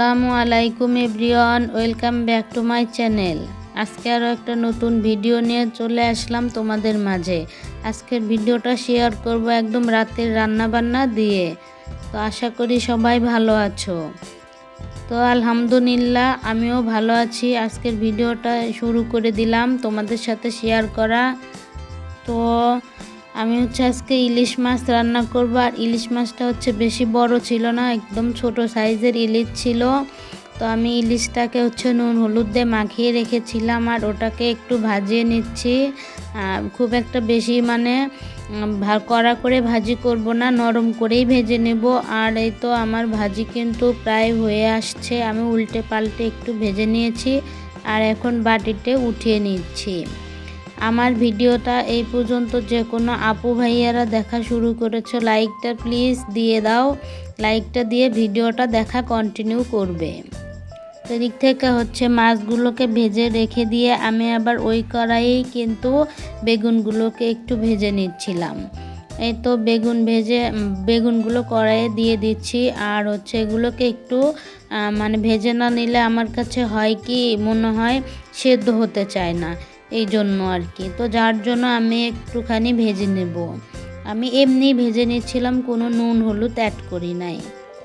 আসসালামু আলাইকুম everyone, welcome back to my channel. আজকে আরও একটা নতুন ভিডিও নিয়ে চলে আসলাম তোমাদের মাঝে। আজকের ভিডিওটা শেয়ার করব একদম রাতের রান্নাবান্না দিয়ে। তো আশা করি সবাই ভালো আছো। তো আলহামদুলিল্লাহ আমিও ভালো আছি। আজকের ভিডিওটা শুরু করে দিলাম তোমাদের সাথে শেয়ার করা। তো আমি আজকে ইলিশ মাছ রান্না করব। আর ইলিশ মাছটা বেশি বড় ছিল না, একদম ছোট সাইজের ইলিশ ছিল। তো আমি ইলিশটাকে নুন হলুদ দিয়ে মাখিয়ে রেখেছিলাম আর ওটাকে একটু ভাজিয়ে নিচ্ছি। খুব একটা বেশি কড়া করে ভাজি করব না, নরম করেই ভেজে নেব। আর এই তো আমার ভাজি কিন্তু প্রায় হয়ে আসছে। আমি উল্টে পাল্টে একটু ভেজে নিয়েছি আর এখন বাটিতে উঠিয়ে নিচ্ছি। আমার ভিডিওটা এই পর্যন্ত যে কোনো আপু ভাইয়ারা দেখা শুরু করেছো, লাইকটা প্লিজ দিয়ে দাও। লাইকটা দিয়ে ভিডিওটা দেখা কন্টিনিউ করবে। সেদিক থেকে মাছগুলোকে ভেজে রেখে দিয়ে আমি আবার ওই কড়াইয়েই কিন্তু বেগুনগুলোকে একটু ভেজে নিচ্ছিলাম। এই তো বেগুনগুলো কড়াইয়ে দিয়ে দিচ্ছি। আর এগুলোকে একটু ভেজে না নিলে আমার কাছে হয় কি মনে হয় সেদ্ধ হতে চায় না, এই জন্য আর কি। তো যার জন্য আমি একটুখানি ভেজে নেব। আমি এমনি ভেজে নিচ্ছিলাম, কোনো নুন হলুদ অ্যাড করি নাই।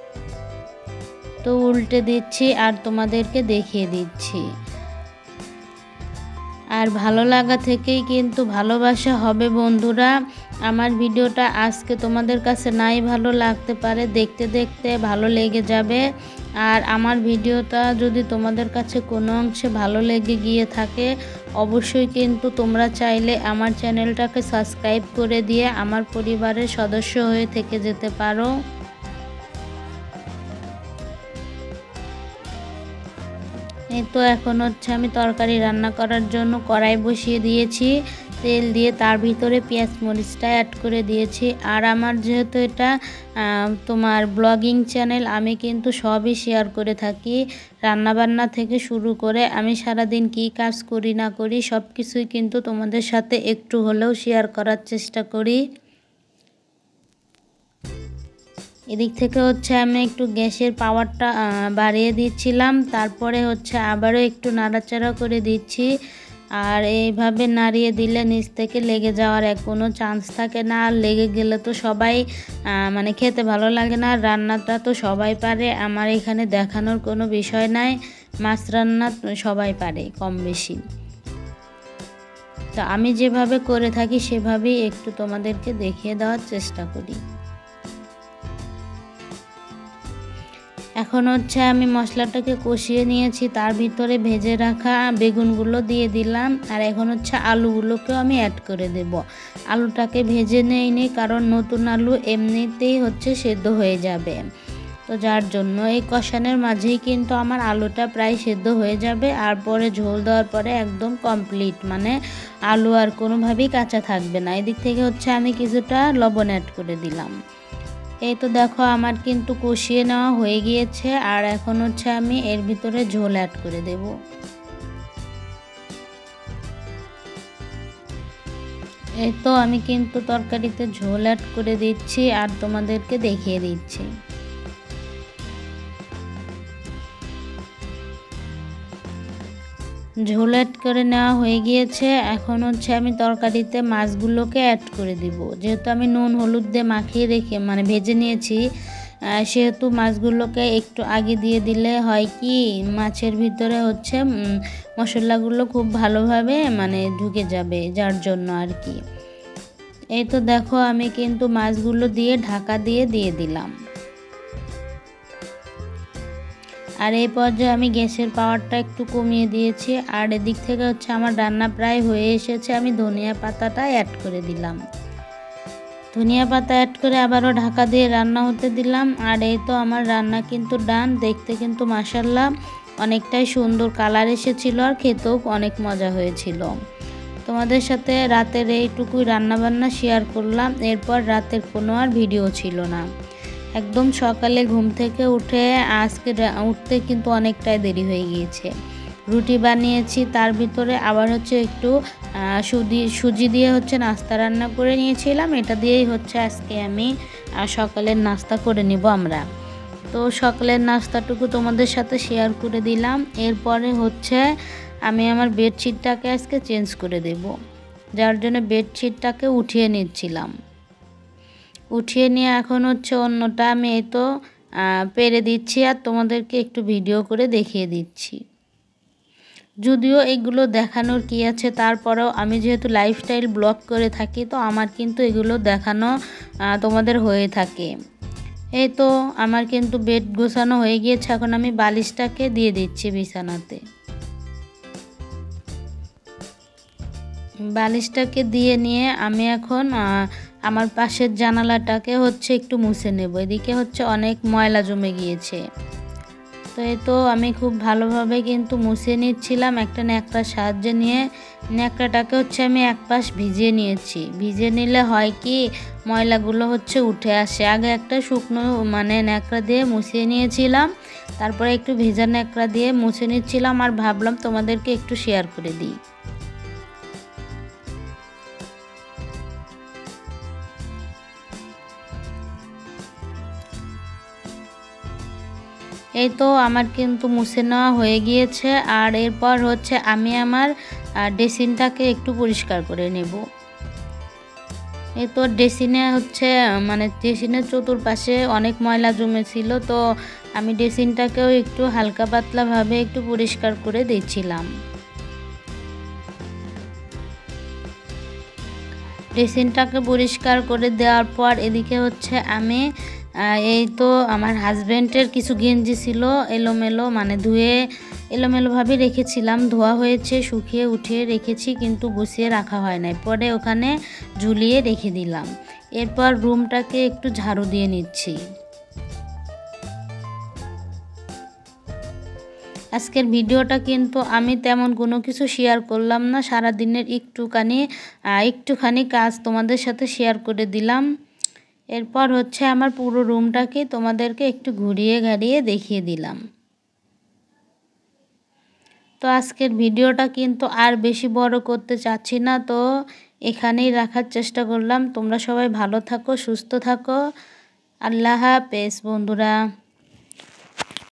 তো উল্টে দিচ্ছি আর তোমাদেরকে দেখিয়ে দিচ্ছি। আর ভালো লাগা থেকেই কিন্তু ভালোবাসা হবে বন্ধুরা। আমার ভিডিওটা আজকে তোমাদের কাছে নাই ভালো লাগতে পারে, দেখতে দেখতে ভালো লেগে যাবে। আর আমার ভিডিওটা যদি তোমাদের কাছে কোনো অংশে ভালো লেগে গিয়ে থাকে, অবশ্যই কিন্তু তোমরা চাইলে আমার চ্যানেলটাকে সাবস্ক্রাইব করে দিয়ে আমার পরিবারের সদস্য হয়ে থেকে যেতে পারো। এই তো এখন আমি তরকারি রান্না করার জন্য কড়াই বসিয়ে দিয়েছি। তেল দিয়ে তার ভিতরে পেঁয়াজ মরিচটা অ্যাড করে দিয়েছি। আর আমার যেহেতু এটা তোমার ব্লগিং চ্যানেল, আমি কিন্তু সবই শেয়ার করে থাকি। রান্নাবান্না থেকে শুরু করে আমি সারাদিন কি কাজ করি না করি সব কিছুই কিন্তু তোমাদের সাথে একটু হলেও শেয়ার করার চেষ্টা করি। এদিক থেকে আমি একটু গ্যাসের পাওয়ারটা বাড়িয়ে দিচ্ছিলাম। তারপরে আবারও একটু নাড়াচাড়া করে দিচ্ছি। আর এইভাবে নাড়িয়ে দিলে নিচ থেকে লেগে যাওয়ার কোনো চান্স থাকে না। আর লেগে গেলে তো সবাই খেতে ভালো লাগে না। আর রান্নাটা তো সবাই পারে, আমার এখানে দেখানোর কোনো বিষয় নাই। মাছ রান্না সবাই পারে কম বেশি। তো আমি যেভাবে করে থাকি সেভাবেই একটু তোমাদেরকে দেখিয়ে দেওয়ার চেষ্টা করি। এখন আমি মশলাটাকে কষিয়ে নিয়েছি, তার ভিতরে ভেজে রাখা বেগুনগুলো দিয়ে দিলাম। আর এখন আলুগুলোকেও আমি অ্যাড করে দেব। আলুটাকে ভেজে নেইনি, কারণ নতুন আলু এমনিতেই সেদ্ধ হয়ে যাবে। তো যার জন্য এই কষানোর মাঝেই কিন্তু আমার আলুটা প্রায় সেদ্ধ হয়ে যাবে। আর পরে ঝোল দেওয়ার পরে একদম কমপ্লিট, আলু আর কোনোভাবেই কাঁচা থাকবে না। এদিক থেকে আমি কিছুটা লবণ অ্যাড করে দিলাম। এই তো দেখো আমার কিন্তু কষিয়ে নেওয়া হয়ে গিয়েছে। আর এখন আমি এর ভিতরে ঝোল অ্যাড করে দেব। এই তো আমি কিন্তু তরকারিতে ঝোল অ্যাড করে দিচ্ছি আর তোমাদেরকে দেখিয়ে দিচ্ছি। ঝোল অ্যাড করে নেওয়া হয়ে গিয়েছে। এখন আমি তরকারিতে মাছগুলোকে অ্যাড করে দিব। যেহেতু আমি নুন হলুদ দিয়ে মাখিয়ে রেখে ভেজে নিয়েছি, সেহেতু মাছগুলোকে একটু আগে দিয়ে দিলে হয় কি মাছের ভিতরে মশলাগুলো খুব ভালোভাবে ঢুকে যাবে, যার জন্য আর কি। এই তো দেখো আমি কিন্তু মাছগুলো দিয়ে ঢাকা দিয়ে দিলাম। আর এই পর্যায়ে আমি গ্যাসের পাওয়ারটা একটু কমিয়ে দিয়েছি। আর এদিক থেকে আমার রান্না প্রায় হয়ে এসেছে। আমি ধনিয়া পাতাটা অ্যাড করে দিলাম। ধনিয়া পাতা অ্যাড করে আবারও ঢাকা দিয়ে রান্না হতে দিলাম। আর এই তো আমার রান্না কিন্তু ডান। দেখতে কিন্তু মাশাআল্লাহ অনেকটাই সুন্দর কালার এসেছিল আর খেতেও অনেক মজা হয়েছিল। তোমাদের সাথে রাতের এইটুকুই রান্নাবান্না শেয়ার করলাম। এরপর রাতের কোনো আর ভিডিও ছিল না। একদম সকালে ঘুম থেকে উঠতে কিন্তু অনেকটাই দেরি হয়ে গিয়েছে। রুটি বানিয়েছি, তার ভিতরে আবার একটু সুজি দিয়ে নাস্তা রান্না করে নিয়েছিলাম। এটা দিয়েই আজকে আমি সকালের নাস্তা করে নিব আমরা। তো সকালের নাস্তাটুকু তোমাদের সাথে শেয়ার করে দিলাম। এরপরে হচ্ছে আমি আমার বেডশিটটাকে আজকে চেঞ্জ করে দেব, যার জন্য বেডশিটটাকে উঠিয়ে নিচ্ছিলাম। উঠিয়ে নিয়ে এখন হচ্ছে অন্যটা আমি এই তো পেরে দিচ্ছি আর তোমাদেরকে একটু ভিডিও করে দেখিয়ে দিচ্ছি। যদিও এগুলো দেখানোর কি আছে, তারপরেও আমি যেহেতু লাইফস্টাইল ব্লগ করে থাকি তো আমার কিন্তু এগুলো দেখানো তোমাদের হয়ে থাকে। এই তো আমার কিন্তু বেড গোছানো হয়ে গিয়েছে, এখন আমি বালিশটাকে দিয়ে দিচ্ছি বিছানাতে। বালিশটাকে দিয়ে নিয়ে আমি এখন আমার পাশের জানালাটাকে হচ্ছে একটু মুছে নেব। এদিকে হচ্ছে অনেক ময়লা জমে গিয়েছে। তো এই তো আমি খুব ভালোভাবে কিন্তু মুছে নিচ্ছিলাম একটা ন্যাকড়ার সাহায্যে নিয়ে। ন্যাকড়াটাকে হচ্ছে আমি এক পাশ ভিজিয়ে নিয়েছি। ভিজিয়ে নিলে হয় কি ময়লাগুলো হচ্ছে উঠে আসে। আগে একটা শুকনো ন্যাকড়া দিয়ে মুছিয়ে নিয়েছিলাম, তারপরে একটু ভেজা ন্যাকড়া দিয়ে মুছে নিচ্ছিলাম আর ভাবলাম তোমাদেরকে একটু শেয়ার করে দিই। এই তো আমার কিন্তু মুছে নেওয়া হয়ে গিয়েছে। আর এরপর হচ্ছে আমি আমার ড্রেসিংটাকে একটু পরিষ্কার করে নেব। এই তো ড্রেসিংয়ে হচ্ছে ড্রেসিংয়ের চতুর্পাশে অনেক ময়লা জমেছিল, তো আমি ড্রেসিংটাকেও একটু হালকা পাতলাভাবে একটু পরিষ্কার করে দিচ্ছিলাম। ড্রেসিংটাকে পরিষ্কার করে দেওয়ার পর এদিকে হচ্ছে আমি এই তো আমার হাজব্যান্ডের কিছু গেঞ্জি ছিল এলোমেলো, ধুয়ে এলোমেলোভাবে রেখেছিলাম। ধোয়া হয়েছে, শুকিয়ে উঠিয়ে রেখেছি, কিন্তু গুছিয়ে রাখা হয় নাই, পরে ওখানে ঝুলিয়ে রেখে দিলাম। এরপর রুমটাকে একটু ঝাড়ু দিয়ে নিচ্ছি। আজকের ভিডিওটা কিন্তু আমি তেমন কোনো কিছু শেয়ার করলাম না, সারাদিনের একটুখানি কাজ তোমাদের সাথে শেয়ার করে দিলাম। এরপর হচ্ছে আমার পুরো রুমটাকে তোমাদেরকে একটু ঘুরিয়ে ঘাড়িয়ে দেখিয়ে দিলাম। তো আজকের ভিডিওটা কিন্তু আর বেশি বড় করতে চাচ্ছি না, তো এখানেই রাখার চেষ্টা করলাম। তোমরা সবাই ভালো থাকো, সুস্থ থাকো। আল্লাহ হাফেজ বন্ধুরা।